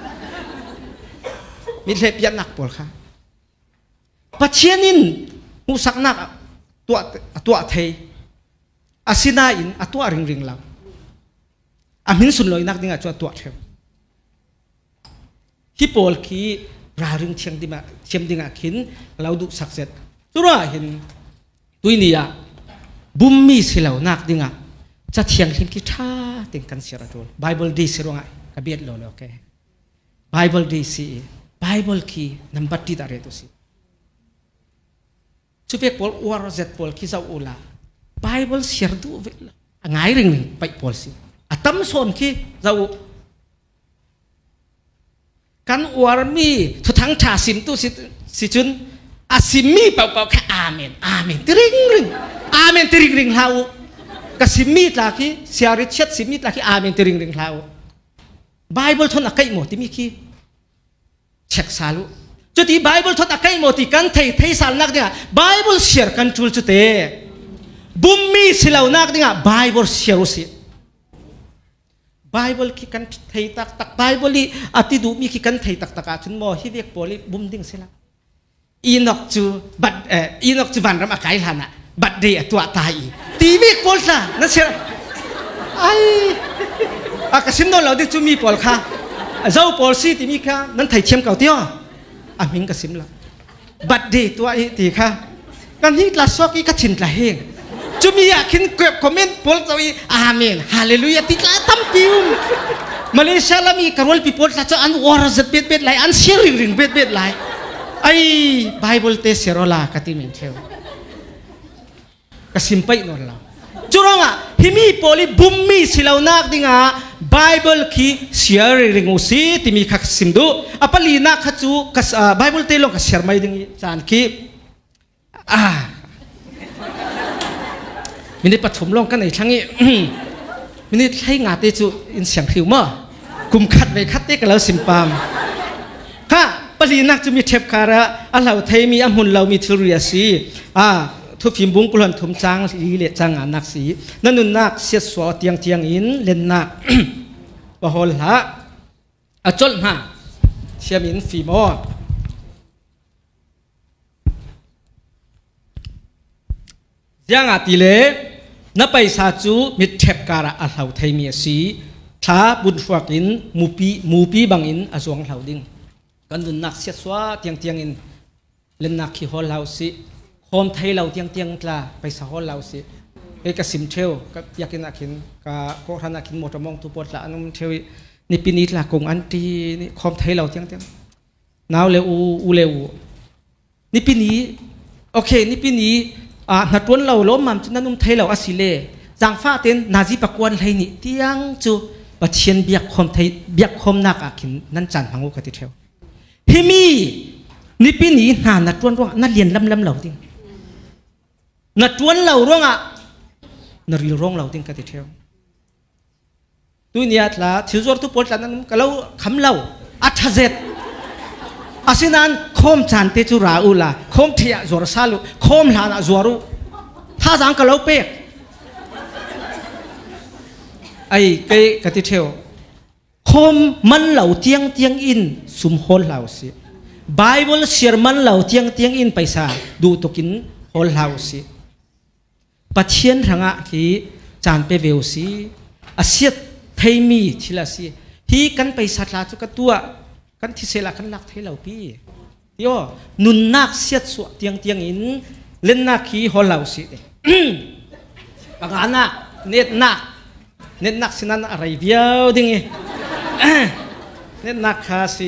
มิเล่ปียนักโพลค่ะปัจเจียนินหูสักนักตัวตัวไทยอาศินาอินอตัวริงริงเราอามินสุนลอยนักดิ้งอาจจะตัวเทวฮิปโปลคีราริงเชียงดิมาเชียงดิ้งอาขินเราดูสักเสร็จตัวเราเห็นตัวนี้อะบุมมีสิเรานักดิ้งอาจะเทียงหิมคิดท่าติงกันเสียระตัวไบเบิลดีสิรวงไงกระเบียดเราเลยโอเคไบเบิลดีสิไบเบิลคีนับบัตรที่ตาเรตุสิชุดเวกโพลวาร์เจ็ดโพลคิดเอาอุลาไบเบิลเสียดูเวลง่ายริงไปโพลสิอาตั้มส่วนคิดเอากันวาร์มีทุกทั้งชาสิมตุสิสิจุนอาซิมีเป่าเป่าแค่อาเมนอาเมนตริงริงอาเมนตริงริงเรากสิมีตาคีเสียริชัดสิมีตาคีอาเมนตริงริงเราไบเบิลทนอากาศหมดที่มีคีเช็คสาลุจุดที่ไบเบิลทนอากาศหมดที่กันเทเทสาลนักเนี่ยไบเบิลเชียร์กันจุลจุดเตบุมมีสิลาวนักเนี่ยไบเบิลเชียร์สิไบเบิลคิกันเทตักตักไบเบิลลีอธิดูมีคิกันเทตักตักอาจุนโมฮิเวกโพลีบุมดิ้งสิละอีนอกจูบัดเอ่ออีนอกจูวันรำอากาศหันอ่ะบัดเดียตัวตายทีวีโพลซ่านั่นเชียร์ไออากาศสินโดนเราดิจูมีโพลค่ะเจ้าโพลซีที่มีค่ะนั่นไทยเชียมเก่าเตี้ยอามิงกสิมละบัดเดียตัวไอตีค่ะกันที่ลาสวกอีกชินละเฮงจูมีอยากคินเก็บคอมเมนต์โพลตัวอีอาเมนฮาเลลูยาติดละตั้มปิวมาเลเซียละมีการวลปีโพลซ่าจะอันวอร์จัดเบ็ดเบ็ดไหลอันเชียร์ริงริงเบ็ดเบ็ดไหลไอ้ไบเบิลเตสเซโรลากติมินเทวก็สิมไปนนละจุรองอ่ะฮิมีโพลีบุมมีสิลาวนักดิงอ่ะไบเบิลคีเชียร์ริงอุสีที่มีขักสิมดูอ่ะปลีนักขจูกัสไบเบิลเตลงกับเชียร์ไม่ดิงจานคีอ่ามินิปัจจุบันลงกันในช่างนี้มินิให้งาเตจูอินเสียงผิวมั้งกุมขัดไปขัดเตกันแล้วสิมปามค่ะปลีนักจะมีเทปคาระอัลลาห์ไทยมีอัมหุนเรามีทุเรียสีอ่าทุบฟิมบุ้งกุลันทุมจางสีเละจางอานักสีนั่นนุ่นนักเสียสวเตียงเตียงอินเล่นนักปะฮอลละอจลมาเชียมินฟีมอยังอาติเลนับไปซาจูมิเทปการะอัลลาห์ไทยมีสีท้าบุญฟักอินมูปีมูปีบังอินอาสวงเหล่าดิ้งกันนุ่นนักเสียสวเตียงเตียงอินเล่นนักขี้ฮอลเหล่าสีโฮมไทยเราเตียงเตียงตลาไปสาวเราสิเอกสิมเทวก็อยากกินอากินก็โครานักกินหมดมองทุบปวดละนุ่มเทวนี่ปีนี้ละกงอันตีนี่โฮมไทยเราเตียงเตียงน้าวเลวอูเลวนี่ปีนี้โอเคนี่ปีนี้อ่าหนัดวันเราล้มมันจนนุ่มไทยเราอาศิเลจางฟ้าเต็นนาจีปกวนไทยนี่เตียงจูปัจเจียนเบียกโฮมไทยเบียกโฮมนักอากินนั่นจันพังโอกติเทวฮิมีนี่ปีนี้หาหนัดวันว่านั่นเรียนลำลำเราจริงนัดวันเราร้องอ่ะนัดรีร้องเราติ้งกันทีเดียวตัวนี้ละชิวจวดทุกปวดนั้นก็เราคำเราอัจฉริยะอาศินันคมจันเตจุราอุลาคมเทียจวรสาลุคมหลานจวรุท่าทางก็เราเป๊ะไอ้เกย์กันทีเดียวคมมันเหล่าเตียงเตียงอินสุมโฮลเหล่าสิไบเบิลเชียร์มันเหล่าเตียงเตียงอินไปซาดูตกินโฮลเหล่าสิปัจเจียนทางอ่ะที่จานเปเวลสีอาเซียไทยมีทีละสีที่กันไปสัตว์ลาจุกตัวกันที่เสลากันลักไทยเหล่าพี่ที่ว่านุนนักเสียดสวดเตียงเตียงอินเล่นนักขี้ฮอลเหล่าสีปากานักเน็ตนักเน็ตนักสินันอะไรเดียวดิ้งเน็ตนักข้าสี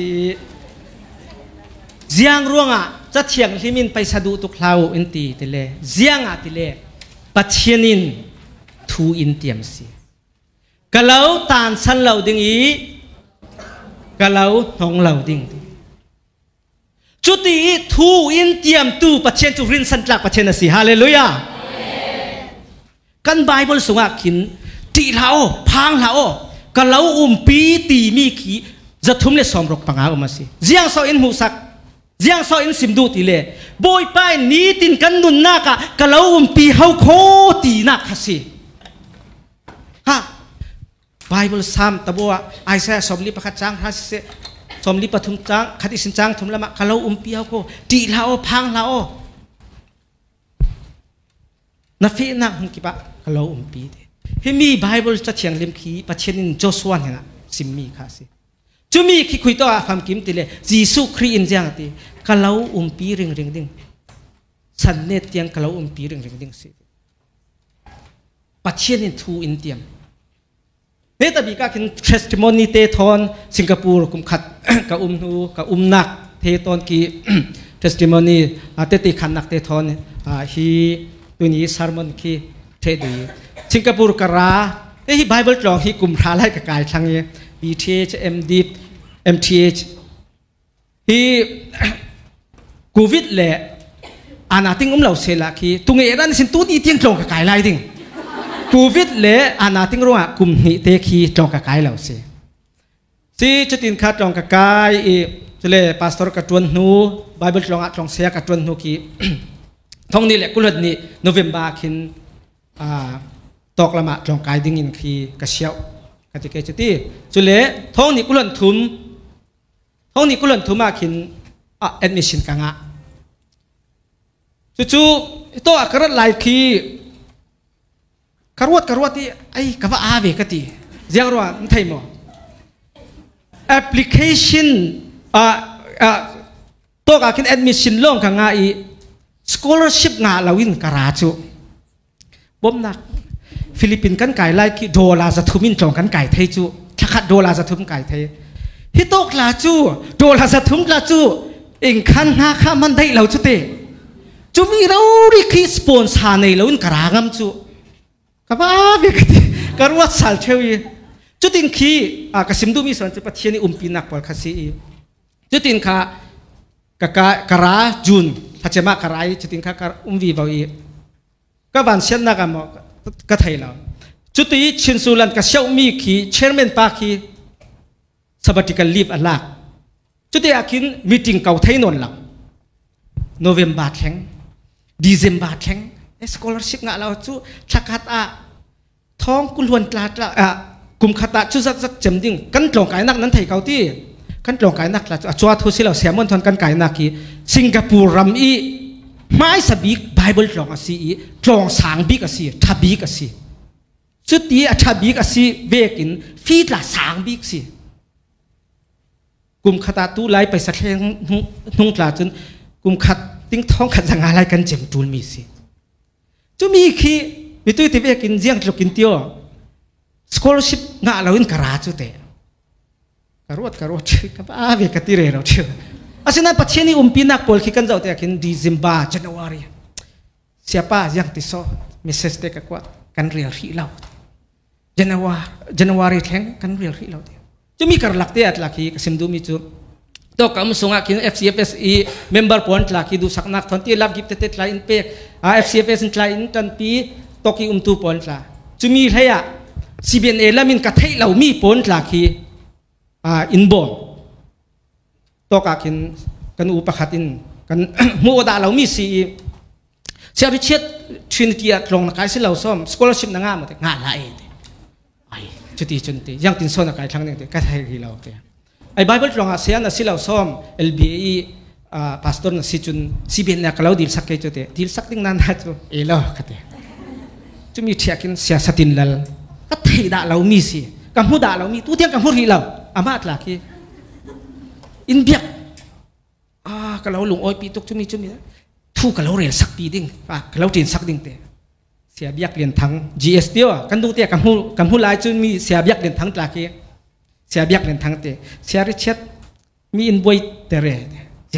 เจียงร่วงอ่ะจะเถียงที่มินไปสะดุตุกลาวอินตีติเลเจียงอ่ะติเลปัจเจียนินทูอินเตียมสีกะเลาตานสันเหล่าดิ้งอีกะเลาหงเหล่าดิ้งจุดที่ทูอินเตียมตูปัจเจียนจุรินสันตลักปัจเจียนสีฮาเลลูยากันไบเบิลสงฆ์ขินตีเหล่าพังเหล่ากะเลาอุ้มปีตีมีขีจะทุ่มเลสอมรกปังอาออกมาสิเจียงโซอินหูสักเจียงโซอินสิมดูตีเลบอยไปนี้ตินกันนุนนักะกะเลาอุ้มปีเฮาโคตีนักฮะสิฮะไบเบิลซ้ำตะบัวไอเสียสมลิปขัดจังพระเสสมลิปทุมจังขัดอิสินจังทุมละมะกะเลาอุ้มปีเฮาโคตีเหล่าพังเหล่านับฟีนักหุ่นกิบะกะเลาอุ้มปีเฮมีไบเบิลจะเชียงเล่มขีปะเชนินโจสวานเห็นสิมมีค่ะสิจุมีขี้คุยตัวฟามกิมติเลจีสุครีอินเจียงตีกะเลาอุ้มปีริงริงดิ้งสันเนตเตียงกะเลาอุ้มปีริงริงดิ้งสิปัจเจียนินทูอินเตียมเนตบีก็คินเทสติโมนีเตทอนสิงคโปร์กุมขัดกับอุ้มนูกับอุ้มนักเทตอนกีเทสติโมนีเตติขันนักเตทอนฮีตัวนี้ซาร์มอนกีเทดีสิงคโปร์กราเฮ้ยไบเบิลลองฮีกุมพาไล่กับกายทั้งนี้ บี ที เอช เอ็ม ดี เอ็ม ที เอช ฮีโควิดแหละอานาติงอุ้มเหล่าเสละคีตุงเอรันสินตูดีเตียงตรงกับกายไล่ดิ่งโควิดเละอานาติงรัวกุมหิเตคีตรงกับกายเหล่าเสซีจุดอินขาตรงกับกายอีจะเลยพาสตอร์กับจวนนูไบเบิลตรงอ่ะตรงเสียกับจวนนูคีท้องนี่แหละกุลดนี่โนเวมบาคินตอกละมาตรงกายดิ่งอินคีกระเชียวกติกาจุดที่จะเลยท้องนี่กุลดทุมท้องนี่กุลดทุมมาคินอ่ะแอดมิชชั่นกังอ่ะจู่ๆตัวอักขระลายคีกระวดกระวดที่ไอ้กว่าอาเวกติเจ้ารัวนั่นไทยมั้ง application อ่าอ่าตัวกับคิน admission ลงกังไอ้ scholarship งาลาวินกระราจูบ่มนักฟิลิปปินส์กันไก่ไล่คีโดลาจะทุ่มินจงกันไก่ไทยจูถ้าขัดโดลาจะทุ่มไก่ไทยฮิโตกลาจูโดลาจะทุ่มลาจูเองขันหาข้ามันได้เราจุดเตจูมีเราดิคีสปอนซาในเราอินกระรางมจูกับว่าเวกติกระวัดสัลเทวีจุดอินคีอากสิมดูมีส่วนจะปะเทียนอุมปีนักปอลคาซีจุดอินข้ากะกะกระราจูนถ้าจะมากระไรจุดอินข้ากระอุมวีบาวีก็บันเชนนักมอกก็ไทยเราจุดที่ชินสุลันกับเชลมีคีเชอร์แมนปาคีสบัติกันลีฟอัลลักจุดที่อาคินมีติงเก่าไทยนนหลังโนเวมบาร์แข็งดีเซมบาร์แข็งเอสคอลาร์ชิพงาเราจู่ชักขัดอาท้องกุลวนตลาดอ่ะกุมขัดอาจู่สักสักจำดิ่งกันตรงกายนักนั้นไทยเก่าที่กันตรงกายนักละจู่ทัวสิเราเสียมันทนกันกายนักที่สิงคโปร์รัมอีไม่สบิกไบเบิลตรงอาศีตรงสางบิกอาศีทับบิกอาศีสุดที่ทับบิกอาศีเวกินฟีดละสางบิกอาศีกุมขัดอาตู้ไล่ไปสักแห่งนุ่งตลาดจนกุมขัดติ้งท้องขัดสังอะไรกันเจ็บจูนมีสิจู่มีขี้มีตัวที่เวกินเจียงจุกินเตียวสกอลชิพงาเราอินกระราจุเตะกระรวดกระรวดกับอาเวกติเรเราเชื่ออาศัยนั้นปัจจัยนี้อุ้มปีนักปอลขี้กันเจ้าเตะกินดีซิมบาจันวารีเสียป้ายังติดโซ่มิสเซสเตกกว่ากันเรียลที่เราจันวาจันวารีแทงกันเรียลที่เราเตะจู่มีกระลักเตะลักขี้กสิมดูมีจู่ตัวกำสงอาคิน เอฟ ซี เอฟ เอส อี member point ลักขี้ดูสักนักทนที่รับกิฟต์เตะลายอินเปก เอฟ ซี เอฟ เอส ลายอินตันปีตกี้อุ้มตูปอนละจู่มีเฮียซีบีเอ็นเอลามินกัดให้เรามีปอนลักขี้อินบอนตัวกาคินกันอุปขัดอินกันมัวด่าเรามีสีเชื่อพิเศษทรินิตี้ตรงนักการศิลป์เราซ้อมสกอลชิพนักงานหมดงานละเองไอ้จุดที่จุดที่ยังติดโซนนักการทั้งนี้ก็ไทยที่เราเตะไอ้ไบเบิลตรงอาเซียนนักศิลป์เราซ้อม เอล บี เอ พาสตอร์นักศิจุน ซี บี เอ็น เนี่ยก็เราดีลสักแค่จุดเตะดีลสักติ้งนั้นนะจุเอล่ะก็เตะจุมีเทียกินเสียสตินแล้วก็ไทยด่าเรามีสิกัมพูด่าเรามีตู้เทียงกัมพูที่เราอามาตลักขี้อินเบียอ่าก็เราหลงอ้อยปีตุกจุมีจุมีทูก็เราเรียนสักปีดิ้งอ่ะก็เราเรียนสักดิ้งเตะเสียเบียกเรียนทั้ง จี เอส เดียวกันดูเตะกัมพูกัมพูหลายจุมีเสียเบียกเรียนทั้งตลักขี้เสียเบียกเรียนทั้งเตะเสียริเชตมีอินบอยเตะเร่จ้า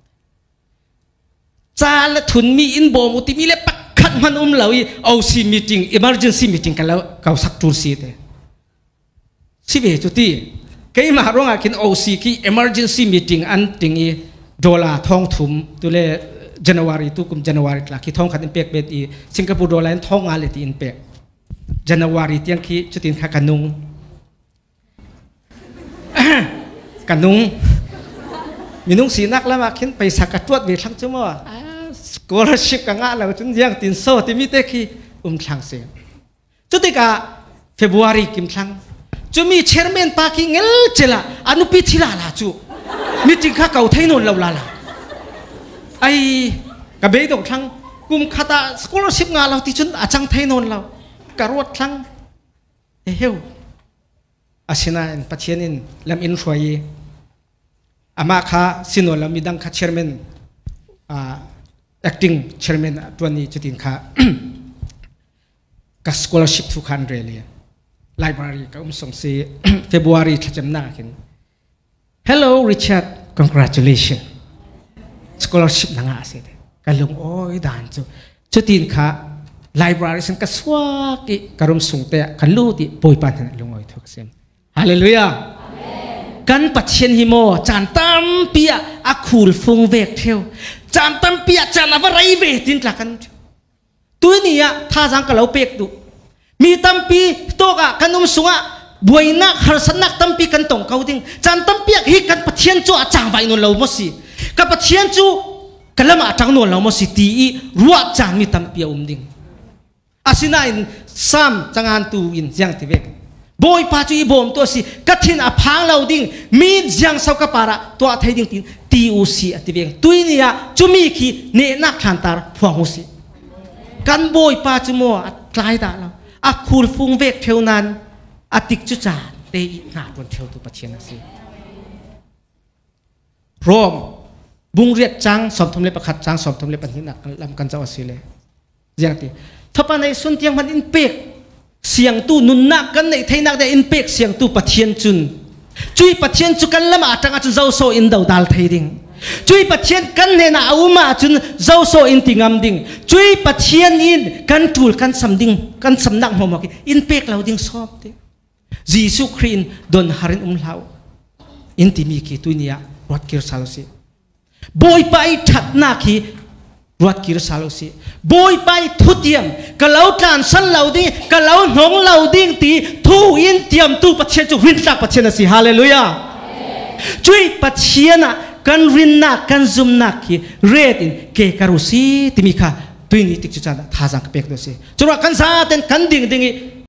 จ้าละทุนมีอินโบมุติมีเล็บปักขัดมันอุ้มเราอีเอาซีมีติ้ง emergency meeting กันแล้วเขาสักจูนซีเตะสิเวจุตีเคยมาร้องอาคิน โอ ซี คี emergency meeting อันติงอีดอลลาร์ทองถุมตัวเล่จันวารีตุกุมจันวารีลักที่ทองขัดอินเปกเบตีสิงคโปร์ดอลลาร์ทองงาเลตีอินเปกจันวารีเตียงคีจุตินข้ากันนุงกันนุงมีนุงสีนักแล้วมาคินไปสักกระตวดเวทังจุ่มว่าสกอลชิพกังอาเราจนยังตินโซติมิเตคีอุ้มช่างเสียจุติกาเฟบรุอารีกิมช่างจูมีเชอร์แมนปาคิงเอลเจล่าอนุพิธีลาลาจูมีจริงข้าเก่าไทยนนเราลาลาไอ้กระเบยตรงทั้งกุมคาตาสกอลชิพงานเราที่จนอาจังไทยนนเรากระรวดทั้งเฮ้ยอาศินาอินปัจเจนินลำอินช่วยอามาข้าสินวนเรามีดังข้าเชอร์แมนอ่า acting เชอร์แมนตัวนี้จุดอินข้ากับสกอลชิพทุกคันเรียลLibrary ก็อุ้มส่งสี February ถ้าจำหน้าเห็น Hello Richard congratulations scholarship นังอาเสียกันลงโอ้ยด่านจูจุดที่ข้า Library สังกัดสวากิการุมส่งแต่กันลู่ที่ป่วยปันลงโอ้ยทุกเสียง Hallelujah กันปัจเจียนฮิโมจานตั้มเปียอาคูลฟงเวกเที่ยวจานตั้มเปียจานอะไรเวทินหลักกันตัวนี้อะท่าจังกับเราเปียกดูมีตั้มปีโตกะกันนุ่มสงะบวยนักฮาร์สนักตั้มปีกันตรงเขาดิ้งจานตั้มเปียกฮิกันปัจเจียนจูอาจางไปนู่นเราไม่สิกับปัจเจียนจูกันละมาจังนู่นเราไม่สิตีรัวจานมีตั้มเปียอุ้มดิ้งอาศินัยซ้ำจังอันตูอินยังที่เวกบอยป้าจูอีบอมตัวสิกัดทินอาพังเราดิ้งมียังสาวกับปาระตัวไทยดิ้งตินตีอุสีอติเวงตุยนี่อะจูมีขีเนนักขันตาร์พวงอุสีกันบอยป้าจูมัวคล้ายตาเราอาคูลฟุงเวกเท่านั้นอาติกจุจ่าเตยหนาบนเท่าตัวปัจเจนสิรวมบุงเรียดจังสมทมเลประคัดจังสมทมเลปัญญาลำกันเจ้าสิเลยยังที่ถ้าปานในส่วนเตียงมันอินเปกเสียงตู้นุนนักกันในไทยนักได้อินเปกเสียงตู้ปัจเจียนจุนจุยปัจเจียนจุกันละมาจังอาจจะเจ้าโซอินดาวดัลไทยดิ่งจุยปัจเจียนกันเนี่ยนะเอามาจุนเจ้าโซอินติงามดิ่งจุยปัจเจียนอินกันทูลกันสำดิ่งกันสำนักหัวหมอกอินเปกเราดิ่งชอบดิ่งจีสุครีนโดนฮารินอุ้มเราอินติมีกี่ตัวนี้รัดกิรซาลซีบอยไปชัดนักฮีรัดกิรซาลซีบอยไปทุเตียมกะเหลาจานสันเหลาดิ้งกะเหลาหนองเหลาดิ้งตีทูอินเตียมตู้ปัจเจียนจุรินนักปัจเจียนสิฮาเลลูยาจุยปัจเจียนกันรินนักกันซุมนักฮีเรตินเกการุสีติมิค่ะตัวนี้ติดจุดนั้นท่าจังเปกตัวสิจุดว่ากันซาเต็นกันดิ่งดิ่ง